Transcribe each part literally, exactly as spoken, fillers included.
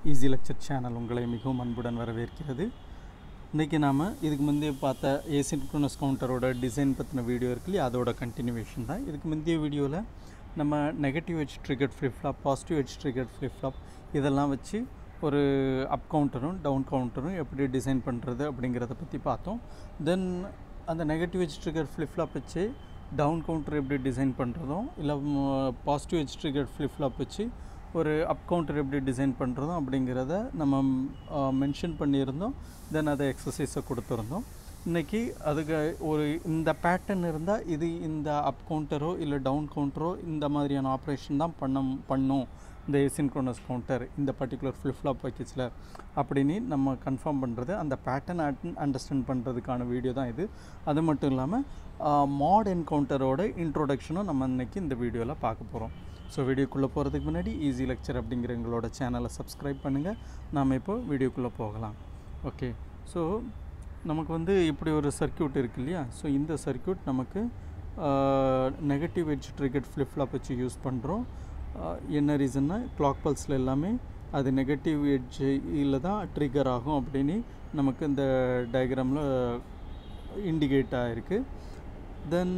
Easy lecture channel உங்களை மிகவும் அன்புடன் வரவேற்கிறது. இன்றைக்கி நாம் இதுக்கு முந்தைய பார்த்த ஏசின்க்ரோனஸ் கவுண்டரோட டிசைன் பற்றின வீடியோ இருக்கு இல்லையா, அதோட கண்டினியூவேஷன் தான். இதுக்கு முந்தைய வீடியோவில் நம்ம negative edge triggered flip flop, positive edge triggered flip flop இதெல்லாம் வச்சு ஒரு அப் கவுண்டரும் டவுன் கவுண்டரும் எப்படி டிசைன் பண்ணுறது அப்படிங்கிறத பற்றி பார்த்தோம். தென் அந்த negative edge trigger flip flop வச்சு டவுன் கவுண்டர் எப்படி டிசைன் பண்ணுறதும், இல்லை positive edge trigger flip flop வச்சு ஒரு அப் கவுண்டர் எப்படி டிசைன் பண்ணுறதும் அப்படிங்கிறத நம்ம மென்ஷன் பண்ணியிருந்தோம். தென் அதை எக்ஸசைஸை கொடுத்துருந்தோம். இன்றைக்கி அதுக்கு ஒரு இந்த பேட்டர்ன் இருந்தால் இது இந்த அப் கவுண்டரோ இல்லை டவுன் கவுண்டரோ இந்த மாதிரியான ஆப்ரேஷன் தான் பண்ண பண்ணும் இந்த ஏசின்க்ரோனஸ் கவுண்டர் இந்த பர்டிகுலர் ஃப்ளிப் ஃப்ளாப் பேக்கேஜில் அப்படின்னு நம்ம கன்ஃபார்ம் பண்ணுறது, அந்த பேட்டர்ன் அண்டர்ஸ்டாண்ட் பண்ணுறதுக்கான வீடியோ தான் இது. அது மட்டும் இல்லாமல் மாட் என்கவுண்டரோட இன்ட்ரோடக்ஷனும் நம்ம இன்றைக்கி இந்த வீடியோவில் பார்க்க போகிறோம். ஸோ வீடியோக்குள்ளே போகிறதுக்கு முன்னாடி ஈஸி லெக்சர் அப்படிங்கிற எங்களோட சேனலை சப்ஸ்கிரைப் பண்ணுங்கள். நாம் இப்போ வீடியோக்குள்ளே போகலாம். ஓகே, ஸோ நமக்கு வந்து இப்படி ஒரு சர்க்யூட் இருக்குது இல்லையா. ஸோ இந்த சர்க்யூட் நமக்கு negative edge triggered flip flop வச்சு யூஸ் பண்ணுறோம். என்ன ரீசன்னா, கிளாக் பல்ஸில் எல்லாமே அது நெகட்டிவ் எட்ஜில் தான் ட்ரிகர் ஆகும் அப்படின்னு நமக்கு இந்த டயக்ராமில் இண்டிகேட் ஆகிருக்கு. தென்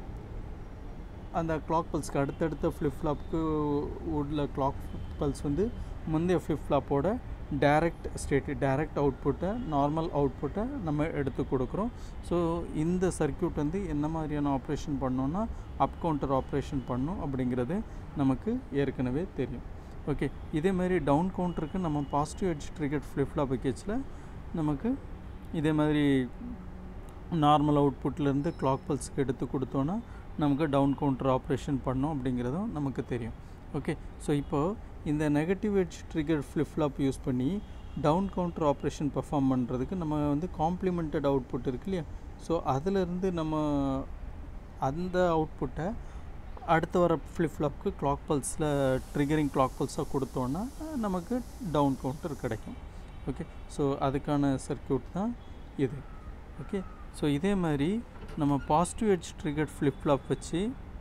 அந்த கிளாக் பல்ஸ்க்கு அடுத்தடுத்த ஃப்ளிப் ஃப்ளாப்புக்கு உள்ள கிளாக் பல்ஸ் வந்து முந்தைய ஃப்ளிப் ஃப்ளாப்போட டைரக்ட் ஸ்டேட்டு டைரக்ட் அவுட்புட்டை நார்மல் அவுட்புட்டை நம்ம எடுத்து கொடுக்குறோம். ஸோ இந்த சர்க்யூட் வந்து என்ன மாதிரியான ஆப்ரேஷன் பண்ணோன்னா அப் கவுண்டர் ஆப்ரேஷன் பண்ணும் அப்படிங்கிறது நமக்கு ஏற்கனவே தெரியும். ஓகே, இதேமாதிரி டவுன் கவுண்டருக்கு நம்ம positive edge triggered flip flop பேக்கேஜில் நமக்கு இதே மாதிரி நார்மல் அவுட்புட்லேருந்து கிளாக் பல்ஸ்க்கு எடுத்து கொடுத்தோன்னா நமக்கு டவுன் கவுண்டர் ஆப்ரேஷன் பண்ணோம் அப்படிங்கிறதும் நமக்கு தெரியும். ஓகே, ஸோ இப்போது இந்த negative edge trigger flip flop use பண்ணி டவுன் கவுண்டர் ஆப்ரேஷன் பர்ஃபார்ம் பண்ணுறதுக்கு நம்ம வந்து காம்ப்ளிமெண்டட் அவுட்புட் இருக்கு இல்லையா. ஸோ அதிலிருந்து நம்ம அந்த அவுட்புட்டை அடுத்து வர ஃப்ளிப் ஃப்ளாப்க்கு கிளாக் பல்ஸில் ட்ரிகரிங் கிளாக் பல்ஸாக கொடுத்தோன்னா நமக்கு டவுன் கவுண்டர் கிடைக்கும். ஓகே, ஸோ அதுக்கான சர்க்யூட் தான் இது. ஓகே, ஸோ இதே மாதிரி நம்ம positive edge triggered flip flop வச்சு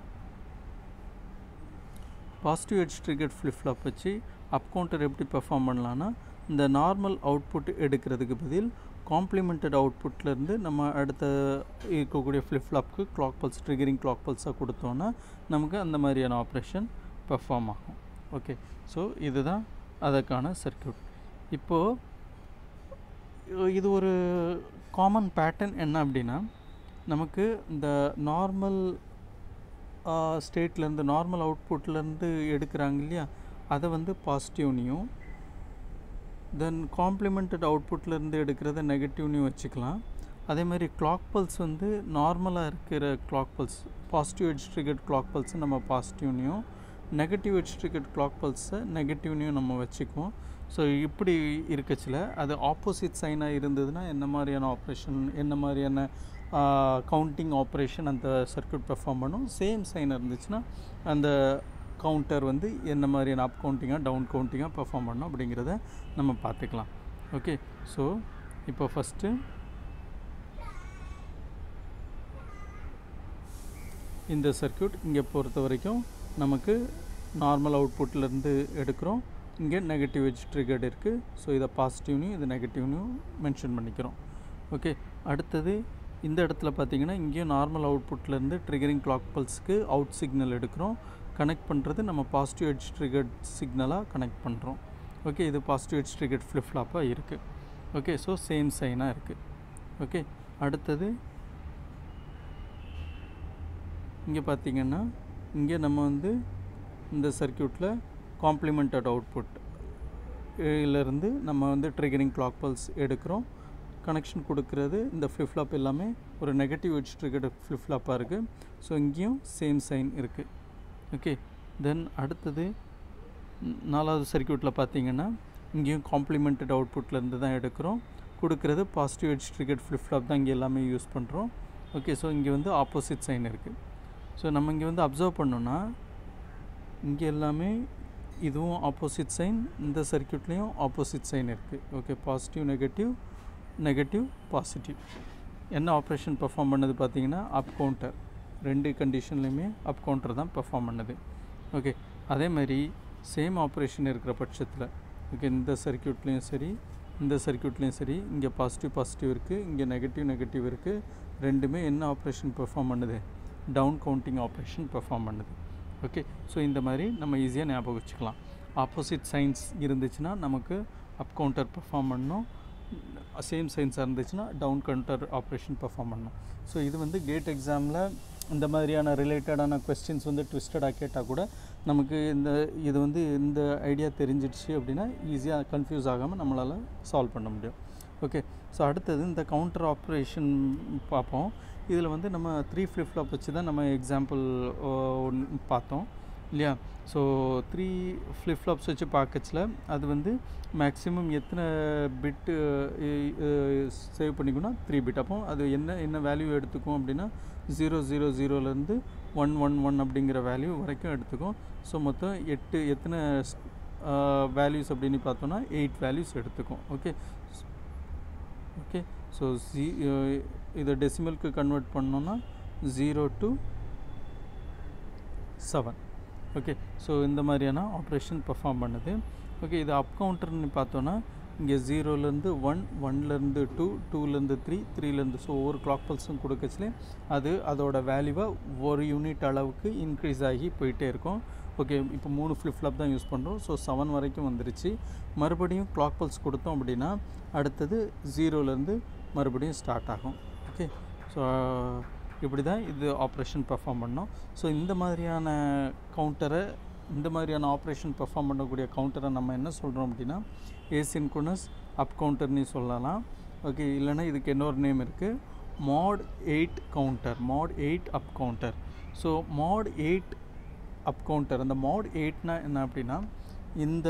positive edge triggered flip flop வச்சு அப் கவுண்டர் எப்படி பெர்ஃபார்ம் பண்ணலான்னா, இந்த நார்மல் அவுட்புட் எடுக்கிறதுக்கு பதில் காம்ப்ளிமெண்டட் அவுட்புட்லேருந்து நம்ம அடுத்த இருக்கக்கூடிய ஃப்ளிப் ஃப்ளாப்க்கு கிளாக் பல்ஸ் ட்ரிகரிங் கிளாக் பல்ஸாக கொடுத்தோன்னா நமக்கு அந்த மாதிரியான ஆப்ரேஷன் பெர்ஃபார்ம் ஆகும். ஓகே, ஸோ இதுதான் அதற்கான சர்க்யூட். இப்போது இது ஒரு காமன் பேட்டர்ன் என்ன அப்படின்னா, நமக்கு இந்த நார்மல் ஸ்டேட்லேருந்து நார்மல் அவுட்புட்லேருந்து எடுக்கிறாங்க இல்லையா, அதை வந்து பாசிட்டிவ்னையும் தென் காம்ப்ளிமெண்டட் அவுட்புட்லேருந்து எடுக்கிறத நெகட்டிவ்னையும் வச்சுக்கலாம். அதே மாதிரி கிளாக் பல்ஸ் வந்து நார்மலாக இருக்கிற clock pulse positive edge triggered clock பல்ஸை நம்ம பாசிட்டிவ்னையும், நெகட்டிவ் எட்ஜ் ட்ரிகர்ட் கிளாக் பல்ஸை நெகட்டிவ்னையும் நம்ம வச்சுக்குவோம். ஸோ இப்படி இருக்கச்சில் அது ஆப்போசிட் சைனாக இருந்ததுன்னா என்ன மாதிரியான ஆப்ரேஷன், என்ன மாதிரியான கவுண்டிங் ஆப்ரேஷன் அந்த சர்க்யூட் பெர்ஃபார்ம் பண்ணும். சேம் சைன் இருந்துச்சுன்னா அந்த கவுண்டர் வந்து என்ன மாதிரியான அப் கவுண்டிங்காக டவுன் கவுண்டிங்காக பெர்ஃபார்ம் பண்ணணும் அப்படிங்கிறத நம்ம பார்த்துக்கலாம். ஓகே, ஸோ இப்போ ஃபஸ்ட்டு இந்த சர்க்யூட் இங்கே பொறுத்த வரைக்கும் நமக்கு நார்மல் அவுட்புட்லேருந்து எடுக்கிறோம். இங்கே நெகட்டிவ் எட்ஜ் ட்ரிகர்ட் இருக்குது. ஸோ இதை பாசிட்டிவ்னையும் இது நெகட்டிவ்னையும் மென்ஷன் பண்ணிக்கிறோம். ஓகே, அடுத்தது இந்த இடத்துல பார்த்திங்கன்னா இங்கேயும் நார்மல் அவுட்புட்லேருந்து ட்ரிகரிங் கிளாக் பல்ஸ்க்கு அவுட் சிக்னல் எடுக்கிறோம். கனெக்ட் பண்ணுறது நம்ம பாசிட்டிவ் எட்ஜ் ட்ரிகர்ட் சிக்னலாக கனெக்ட் பண்ணுறோம். ஓகே, இது பாசிட்டிவ் எட்ஜ் ட்ரிகர்ட் ஃப்ளிப் ஃப்ளாப்பாக இருக்குது. ஓகே, ஸோ சேம் சைனாக இருக்குது. ஓகே, அடுத்தது இங்கே பார்த்திங்கன்னா இங்கே நம்ம வந்து இந்த சர்க்யூட்டில் காம்ப்ளிமெண்டட் அவுட்புட் இதிலேருந்து நம்ம வந்து ட்ரிகரிங் கிளாக் பல்ஸ் எடுக்கிறோம். கனெக்ஷன் கொடுக்கறது இந்த ஃப்ளிப் ஃப்ளாப் எல்லாமே ஒரு நெகட்டிவ் எட்ஜ் ட்ரிகர்ட் ஃப்ளிப் ஃப்ளாப்பாக இருக்குது. ஸோ இங்கேயும் சேம் சைன் இருக்குது. ஓகே, தென் அடுத்தது நாலாவது சர்க்யூட்டில் பார்த்திங்கன்னா இங்கேயும் காம்ப்ளிமெண்டட் அவுட்புட்லேருந்து தான் எடுக்கிறோம். கொடுக்கறது positive edge triggered flip flop தான் இங்கே எல்லாமே யூஸ் பண்ணுறோம். ஓகே, ஸோ இங்கே வந்து ஆப்போசிட் சைன் இருக்குது. ஸோ நம்ம இங்கே வந்து அப்சர்வ் பண்ணோன்னா இங்கே எல்லாமே இதுவும் ஆப்போசிட் சைன், இந்த சர்க்யூட்லேயும் ஆப்போசிட் சைன் இருக்குது. Okay, positive negative negative positive. என்ன ஆப்ரேஷன் பெர்ஃபார்ம் பண்ணது பார்த்திங்கன்னா அப் கவுண்டர், ரெண்டு கண்டிஷன்லையுமே அப் கவுண்டர் தான் பெர்ஃபார்ம் பண்ணுது. ஓகே, அதே மாதிரி சேம் ஆப்ரேஷன் இருக்கிற பட்சத்தில் ஓகே, இந்த சர்க்யூட்லேயும் சரி இந்த சர்க்யூட்லேயும் சரி இங்கே பாசிட்டிவ் பாசிட்டிவ் இருக்குது, இங்கே நெகட்டிவ் நெகட்டிவ் இருக்குது. ரெண்டுமே என்ன ஆப்ரேஷன் பெர்ஃபார்ம் பண்ணுது? டவுன் கவுண்டிங் ஆப்ரேஷன் பெர்ஃபார்ம் பண்ணுது. ஓகே, ஸோ இந்த மாதிரி நம்ம ஈஸியாக ஞாபகம் வச்சுக்கலாம். ஆப்போசிட் சைன்ஸ் இருந்துச்சுன்னா நமக்கு அப் கவுண்டர் பெர்ஃபார்ம் பண்ணணும், சேம் சைன்ஸாக இருந்துச்சுன்னா டவுன் கவுண்டர் ஆப்ரேஷன் பெர்ஃபார்ம் பண்ணணும். ஸோ இது வந்து கேட் எக்ஸாமில் இந்த மாதிரியான ரிலேட்டடான கொஸ்டின்ஸ் வந்து ட்விஸ்டடாக கேட்டால் கூட நமக்கு இந்த இது வந்து இந்த ஐடியா தெரிஞ்சிடுச்சு அப்படின்னா ஈஸியாக கன்ஃபியூஸ் ஆகாமல் நம்மளால் சால்வ் பண்ண முடியும். ஓகே, ஸோ அடுத்தது இந்த கவுண்டர் ஆப்ரேஷன் பார்ப்போம். இதில் வந்து நம்ம த்ரீ ஃப்ளிப் ஃப்ளாப் வச்சு தான் நம்ம எக்ஸாம்பிள் ஒன்று பார்த்தோம் இல்லையா? ஸோ த்ரீ ஃப்ளிப் ஃப்ளாப்ஸ் வச்சு பார்க்கச்சில் அது வந்து மேக்ஸிமம் எத்தனை பிட்டு சேவ் பண்ணிக்கணும்? Three bit. அப்போ அது என்ன என்ன வேல்யூ எடுத்துக்கும் அப்படின்னா ஜீரோ ஜீரோ ஜீரோலேருந்து ஒன் ஒன் ஒன் அப்படிங்கிற வேல்யூ வரைக்கும் எடுத்துக்கும். ஸோ மொத்தம் எட்டு எத்தனை வேல்யூஸ் அப்படின்னு பார்த்தோன்னா எயிட் வேல்யூஸ் எடுத்துக்கும். ஓகே ஓகே ஸோ ஜீ இதை டெசிமலுக்கு கன்வெர்ட் பண்ணோன்னா zero to seven. Okay, so இந்த மாதிரியான ஆப்ரேஷன் பெர்ஃபார்ம் பண்ணுது. ஓகே, இது அப் கவுண்டர்னு பார்த்தோன்னா இங்கே ஜீரோலேருந்து ஒன், ஒன்லேருந்து டூ, டூலேருந்து த்ரீ, த்ரீலேருந்து ஸோ ஒவ்வொரு கிளாக் பல்ஸும் கொடுக்கச்சுலே அது அதோட வேல்யூவை ஒரு யூனிட் அளவுக்கு இன்க்ரீஸ் ஆகி போயிட்டே இருக்கும். ஓகே, இப்போ மூணு ஃப்ளிப் ஃப்ளாப் தான் யூஸ் பண்ணுறோம். ஸோ செவன் வரைக்கும் வந்துருச்சு. மறுபடியும் கிளாக் பல்ஸ் கொடுத்தோம் அப்படின்னா அடுத்தது ஜீரோலேருந்து மறுபடியும் ஸ்டார்ட் ஆகும். ஓகே, ஸோ இப்படி தான் இது ஆப்ரேஷன் பெர்ஃபார்ம் பண்ணோம். ஸோ இந்த மாதிரியான கவுண்டரை இந்த மாதிரியான ஆப்ரேஷன் பெர்ஃபார்ம் பண்ணக்கூடிய கவுண்டரை நம்ம என்ன சொல்கிறோம் அப்படின்னா ஏசின்க்ரோனஸ் அப் கவுண்டர்னு சொல்லலாம். ஓகே, இல்லைனா இதுக்கு இன்னொரு நேம் இருக்குது, mod eight counter, mod eight up counter. So mod eight up counter, அந்த மாட் எயிட்னா என்ன அப்படின்னா இந்த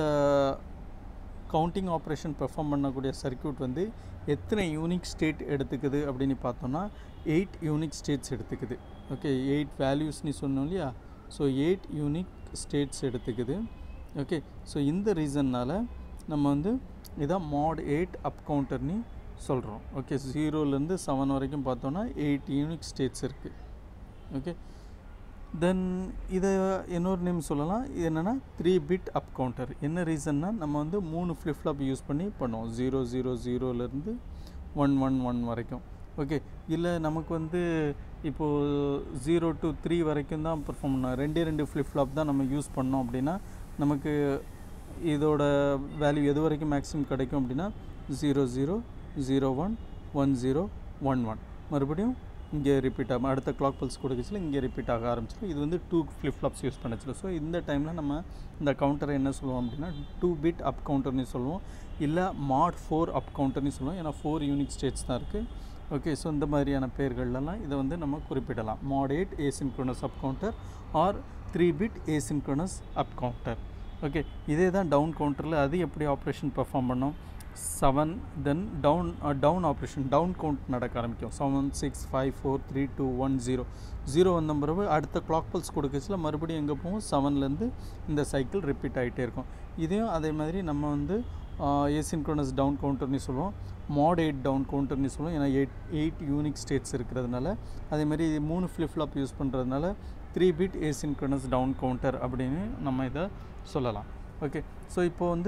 கவுண்டிங் ஆப்ரேஷன் பெர்ஃபார்ம் பண்ணக்கூடிய சர்க்யூட் வந்து எத்தனை யூனிக் ஸ்டேட் எடுத்துக்குது அப்படின்னு பார்த்தோன்னா எயிட் யூனிக் ஸ்டேட்ஸ் எடுத்துக்குது. ஓகே, எயிட் வேல்யூஸ்னு சொன்னோம் இல்லையா? ஸோ எயிட் யூனிக் ஸ்டேட்ஸ் எடுத்துக்குது. ஓகே, ஸோ இந்த ரீசன்னால் நம்ம வந்து இதான் மாட் எயிட் அப் கவுண்டர்னு சொல்கிறோம். ஓகே, ஜீரோலேருந்து செவன் வரைக்கும் பார்த்தோன்னா எயிட் யூனிக் ஸ்டேட்ஸ் இருக்குது. ஓகே, தென் இதை இன்னொரு நேம் சொல்லலாம், இது என்னென்னா த்ரீ பிட் அப் கவுண்டர். என்ன ரீசன்னா நம்ம வந்து மூணு ஃப்ளிப் ஃப்ளாப் யூஸ் பண்ணி பண்ணுவோம், ஜீரோ ஜீரோ ஜீரோலேருந்து ஒன் ஒன் ஒன் வரைக்கும். ஓகே, இல்லை நமக்கு வந்து இப்போது ஜீரோ டு த்ரீ வரைக்கும் தான் பெர்ஃபார்ம் பண்ணோம், ரெண்டே ரெண்டு ஃப்ளிப் ஃப்ளாப் தான் நம்ம யூஸ் பண்ணோம் அப்படின்னா நமக்கு இதோட வேல்யூ எது வரைக்கும் மேக்ஸிமம் கிடைக்கும் அப்படின்னா zero zero zero one one zero one one மறுபடியும் இங்கே ரிப்பீட் ஆகும். அடுத்த கிளாக் பல்ஸ் கொடுக்கச்சில் இங்கே ரிப்பீட் ஆக ஆரம்பிச்சிடும். இது வந்து டூ ஃப்ளிப் ஃப்ளாப்ஸ் யூஸ் பண்ணச்சிடும். ஸோ இந்த டைமில் நம்ம இந்த கவுண்டரை என்ன சொல்லுவோம் அப்படின்னா டூ பிட் அப் கவுண்டர்னு சொல்லுவோம், இல்லை மாட் ஃபோர் அப் கவுண்டர்னு சொல்லுவோம். ஏன்னா ஃபோர் யூனிக் ஸ்டேட்ஸ் தான் இருக்குது. ஓகே, ஸோ இந்த மாதிரியான பேர்கள்லாம் இதை வந்து நம்ம குறிப்பிடலாம், mod eight asynchronous up counter or three bit asynchronous up counter. Okay, இதே தான் டவுன் கவுண்டரில் அது எப்படி ஆப்ரேஷன் பெர்ஃபார்ம் பண்ணோம்? Seven, then down down operation down count நடக்க ஆரம்பிக்கும். Seven six five four three two one zero zero வந்த பிறகு அடுத்த கிளாக் பல்ஸ் கொடுக்கச்சில் மறுபடியும் எங்கே போகும்? செவன்லேருந்து இந்த சைக்கிள் ரிப்பீட் ஆகிட்டே இருக்கும். இதையும் அதே மாதிரி நம்ம வந்து ஏசின்க்ரோனஸ் டவுன் கவுண்டர்னு சொல்லுவோம், மாட் எயிட் டவுன் கவுண்டர்னு சொல்லுவோம். ஏன்னா எயிட் எயிட் யூனிக் ஸ்டேட்ஸ் இருக்கிறதுனால, அதே மாதிரி மூணு ஃப்ளிப் ஃப்ளாப் யூஸ் பண்ணுறதுனால three bit asynchronous down counter அப்படின்னு நம்ம இதை சொல்லலாம். ஓகே, ஸோ இப்போ வந்து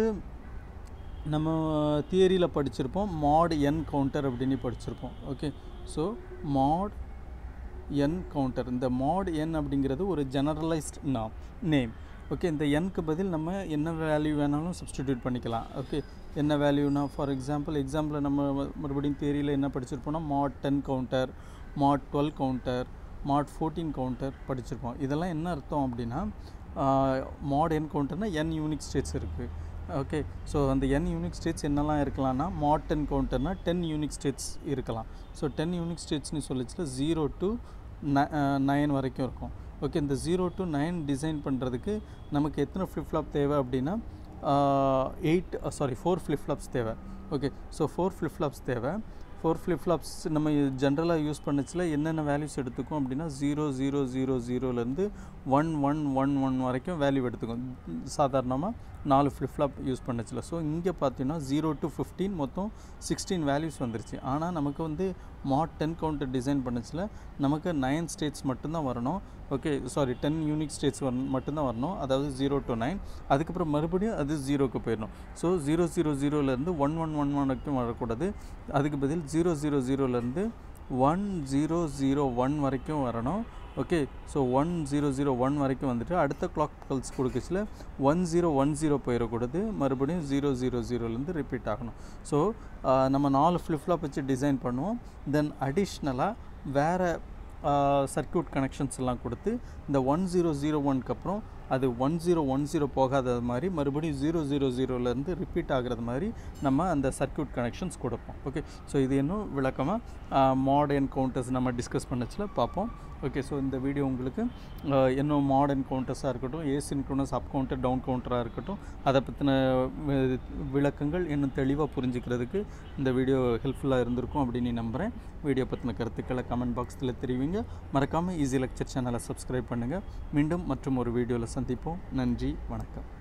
நம்ம தியரியில் படிச்சிருப்போம் மாட் என் கவுண்டர் அப்படின்னு படிச்சிருப்போம். Okay, so mod N counter, இந்த மாட் என் அப்படிங்கிறது ஒரு ஜெனரலைஸ்ட் நாம் நேம். ஓகே, இந்த என்க்கு பதில் நம்ம என்ன வேல்யூ வேணாலும் சப்ஸ்டிடியூட் பண்ணிக்கலாம். ஓகே, என்ன வேல்யூனா ஃபார் எக்ஸாம்பிள் எக்ஸாம்பிள் நம்ம மறுபடியும் தியரியில் என்ன படிச்சிருப்போம்னா mod ten counter, mod twelve counter, mod fourteen counter படிச்சிருப்போம். இதெல்லாம் என்ன அர்த்தம் அப்படின்னா மாட் என் கவுண்டர்னால் என் யூனிக் ஸ்டேட்ஸ் இருக்குது. ஓகே, ஸோ அந்த என் யூனிக் ஸ்டேட்ஸ் என்னெல்லாம் இருக்கலாம்னா மாட் டென் கவுண்டர்னால் டென் யூனிக் ஸ்டேட்ஸ் இருக்கலாம். ஸோ டென் யூனிக் ஸ்டேட்ஸ்னு சொல்லிச்சுல ஜீரோ டு நைன் வரைக்கும் இருக்கும். ஓகே, இந்த ஜீரோ டு நைன் டிசைன் பண்ணுறதுக்கு நமக்கு எத்தனை ஃப்ளிப் ஃப்ளாப் தேவை அப்படின்னா eight sorry four flip flops தேவை. Okay, so four flip flops தேவை. ஃபோர் ஃப்ளிப் ஃப்ளாப்ஸ் நம்ம ஜென்ரலாக யூஸ் பண்ணிச்சில் என்னென்ன வேல்யூஸ் எடுத்துக்கும் அப்படின்னா ஜீரோ ஜீரோ ஜீரோ ஜீரோலேருந்து ஒன் ஒன் ஒன் ஒன் வரைக்கும் வேல்யூ எடுத்துக்கும் சாதாரணமாக நாலு ஃப்ளிப் ஃப்ளாப் யூஸ் பண்ணிச்சில். ஸோ இங்கே பார்த்தீங்கன்னா ஜீரோ டு ஃபிஃப்டீன் மொத்தம் சிக்ஸ்டீன் வேல்யூஸ் வந்துருச்சு. ஆனால் நமக்கு வந்து மாட் டென் கவுண்டர் டிசைன் பண்ணிச்சில் நமக்கு நைன் ஸ்டேட்ஸ் மட்டும்தான் வரணும். Okay sorry ten unique states வர மட்டும்தான் வரணும், அதாவது ஜீரோ டு நைன். அதுக்கப்புறம் மறுபடியும் அது ஜீரோக்கு போயிடணும். ஸோ ஜீரோ ஜீரோ ஜீரோலேருந்து ஒன் ஒன் ஒன் ஒன் வரைக்கும் வரக்கூடாது. அதுக்கு பதில் ஜீரோ ஜீரோ ஜீரோலேருந்து ஒன் ஜீரோ ஜீரோ ஒன் வரைக்கும் வரணும். Okay, so one zero zero one வரைக்கும் வந்துட்டு அடுத்த கிளாக் பல்ஸ் கொடுக்கச்சில் ஒன் ஜீரோ ஒன் ஜீரோ போயிடக்கூடாது, மறுபடியும் ஜீரோ ஜீரோ ஜீரோலேருந்து ரிப்பீட் ஆகணும். ஸோ நம்ம நாலு ஃப்ளிப் ஃப்ளாப் வச்சு டிசைன் பண்ணுவோம். தென் அடிஷ்னலாக வேறு சர்க்யூட் கனெக்ஷன்ஸ் எல்லாம் கொடுத்து இந்த ஒன் ஜீரோ ஜீரோ ஒன்க்கு அப்புறம் அது ஒன் ஜீரோ ஒன் ஜீரோ போகாத மாதிரி மறுபடியும் ஜீரோ ஜீரோ ஜீரோலேருந்து ரிப்பீட் ஆகிறது மாதிரி நம்ம அந்த சர்க்யூட் கனெக்ஷன்ஸ் கொடுப்போம். ஓகே, ஸோ இது இன்னும் விளக்கமாக மாடர்ன் கவுண்டர்ஸ் நம்ம டிஸ்கஸ் பண்ணச்சில் பார்ப்போம். ஓகே, ஸோ இந்த வீடியோ உங்களுக்கு இன்னும் மாடர்ன் கவுண்டர்ஸாக இருக்கட்டும், ஏசின்க்ரோனஸ் அப் கவுண்டர் டவுன் கவுண்டராக இருக்கட்டும், அதை பற்றின விளக்கங்கள் இன்னும் தெளிவாக புரிஞ்சுக்கிறதுக்கு இந்த வீடியோ ஹெல்ப்ஃபுல்லாக இருந்திருக்கும் அப்படின்னு நம்புகிறேன். வீடியோ பற்றின கருத்துக்களை கமெண்ட் பாக்ஸில் தெரிவிங்க. மறக்காமல் ஈஸி லெக்சர் சேனலை சப்ஸ்கிரைப் பண்ணுங்கள். மீண்டும் மற்றும் ஒரு வீடியோவில் சந்திப்போம். நன்றி, வணக்கம்.